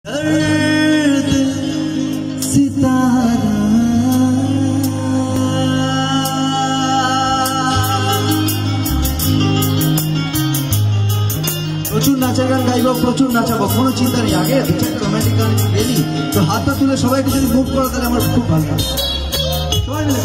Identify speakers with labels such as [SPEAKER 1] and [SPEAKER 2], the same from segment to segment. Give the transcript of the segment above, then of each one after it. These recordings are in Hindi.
[SPEAKER 1] প্রচুর নাচের গান গাইব, প্রচুর নাচাবো, কোনো চিন্তা নেই। আগে রোমান্টিক গান রেডি তো হাতটা তুলে সবাইকে যদি মুভ করো তাহলে আমার খুব ভালো লাগে। সবাই মিলে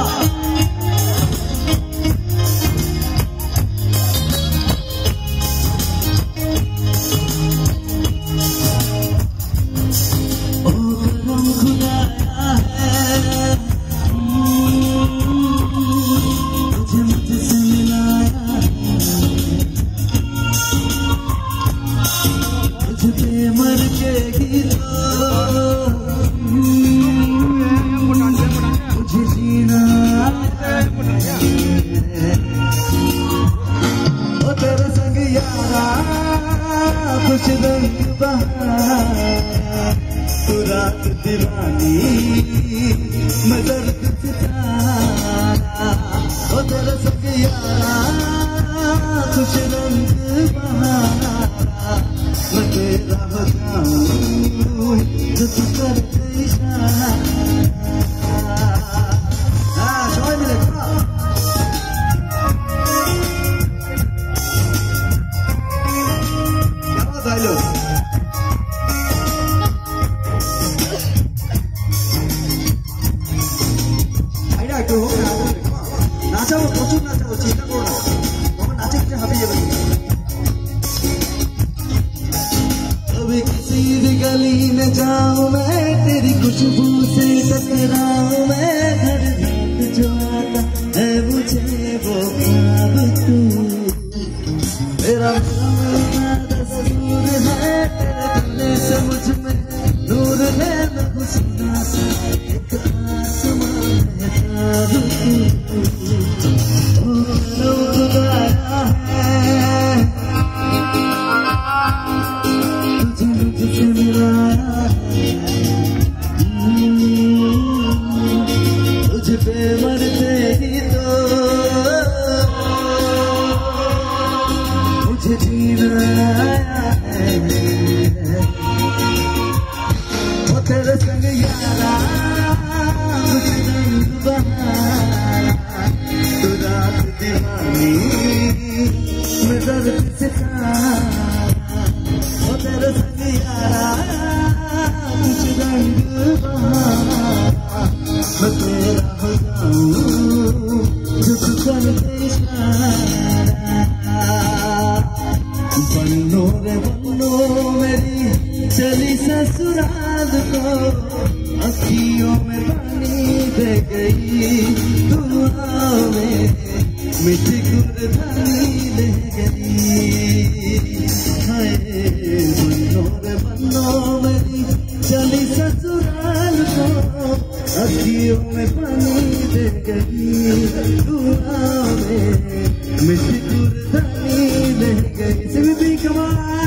[SPEAKER 1] मर के ही मुझे जीना ओ तेरे संग यारा कुछ रंग बहारा तू रात दीवानी मैं दर्द सितारा ओ तेरे संग यारा कुछ रंग बहारा मैं तेरा हो जाऊं जो तू करते इशारा। सबाई मिले क्या बात है लो आइडिया क्यों हो गया नाचा वो प्रचुर नाचा वो चिंता करो ना तुम्हें नाचे किसे हाथी ये किसी भी गली में जाऊं मैं तेरी खुशबू से टकराऊं मैं हर रात जो आता है मुझे वो ख्वाब तू मेरा दस्तूर है तेरे गले से मुझ में नूर है मैं खुशना सा एक आसमान है ताब तू ओ खुदाया है मुझसे मिलाया तुझ पे मरते ही तो मुझे जीना आया है वो तेरे संग यारा कुछ रंग बहारा तू रात दीवानी मैं दर्द सितारा तेरे संग यारा कुछ रंग बहारा मैं तेरा हो जाऊं जो तू करते इशारा। बन्नो रे बन्नो मेरी चली ससुराल को अखियों में पानी दे गई दुआओं में मीठी गुरधानी ले गई। बन्नो मेरी चली ससुराल को अखियों में पानी दे गई दुआओं में मिठी गुरधानी ले गई। सिर्फ कमाल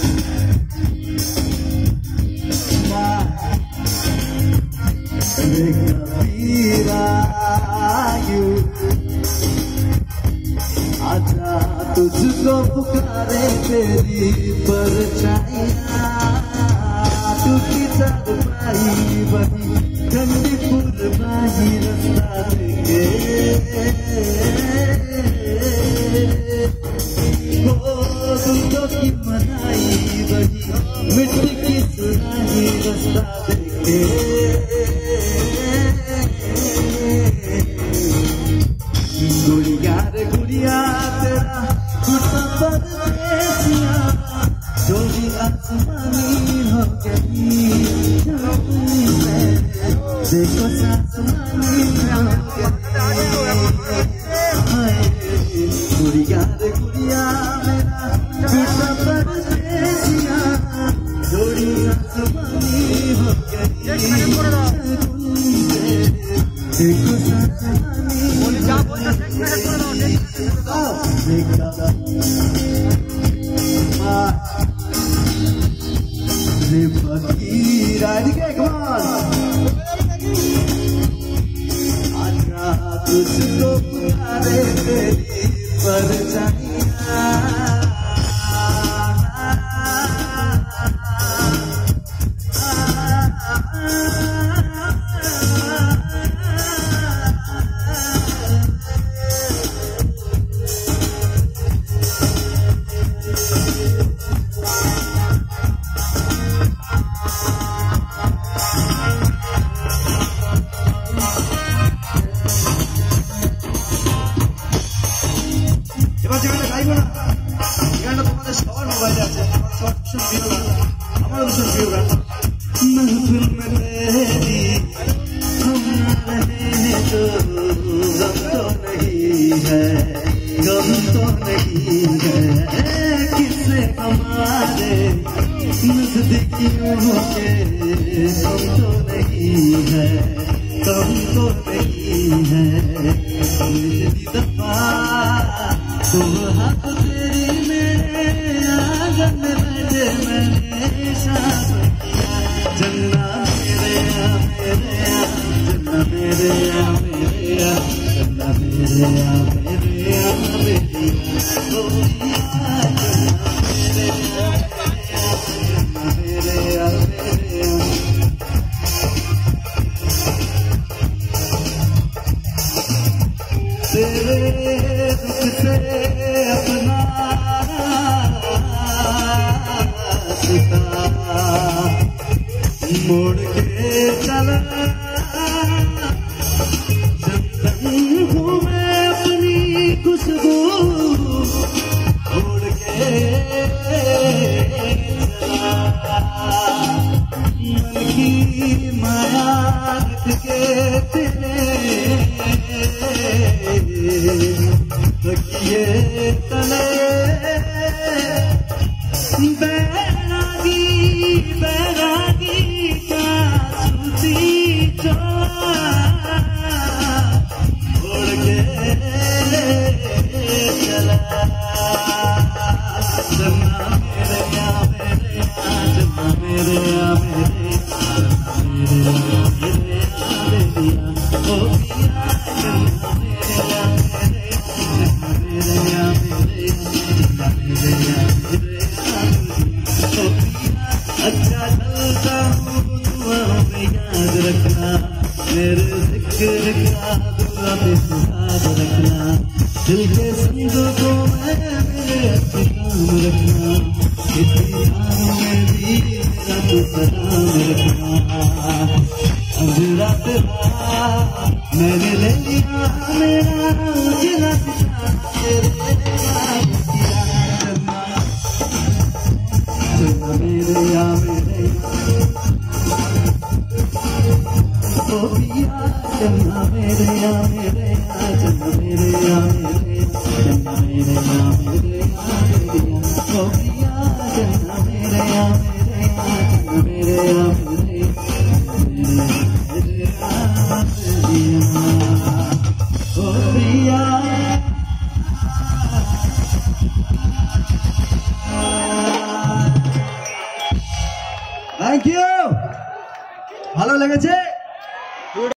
[SPEAKER 1] आजा तुझको पुकारे तेरी परछाइयाँ टूटी चारपाई बनी ठंडी पुरवाही रास्ता देखे हो तुझको की मनाई बनी मिट्टी की सुनाई रास्ता देखे गुड़िया रे गुड़िया तेरा कुर्ता परदेसिया जोड़ी आसमानी हो गई देखो आसमानी हो गई गुड़िया रे गुड़िया मेरा कुर्ता परदेसिया जोड़ी आसमानी हो गई देखो आसमानी तुझको पुकारे तेरी परछाइयाँ महफिल में तेरी हम ना रहे तो गम तो नहीं है, गम तो नहीं है। किससे हमारे नजदीकियों के हम तो नहीं है, कम तो नहीं है। मेरी दफा तुम हाथ तेरी मेरे आंगन में बैठे मैंने शाम किया। जन्ना मेरे आ मेरे आ, जन्ना मेरे आ मेरे आ, जन्ना मेरे आ मेरे आ मेरी ओ पिया। जन्ना मेरे आ मेरे आ। तेरे दुख से अपना रास्ता मोड़ के चला, चंदन हूँ मैं अपनी खुशबू छोड़ के चला। मन की माया रख के तेरे रखिए तले बैरागी बैरागी का सूती छोड़ के चला। जन्ना मेरे या मेरे या, जन्ना मेरे या मेरे, जन्ना मेरे या मेरे या ओ पिया। जन्ना मेरे या मेरे, जन्ना मेरे या मेरे, जन्ना मेरे या मेरे ओ पिया। अच्छा चलता हूँ दुआओं में याद रखना, मेरे जिक्र का दुआ में याद रखना। दिल के संदूकों में मेरे अच्छे काम रखना, इतनी यादों में भी मेरा तो सलाम रखना। अब रात मैंने ले लिया मेरा गिला सिखा तेरे नाम किया। जन्ना मेरे या मेरे ओ पिया। जन्ना मेरे या मेरे या, जन्ना मेरे या मेरे, जन्ना मेरे या मेरे या मेरे ओ पिया। जन्ना मेरे या मेरे या, जन्ना मेरे या मेरे, मेरे या ओ पिया। Thank you. ভালো লেগেছে?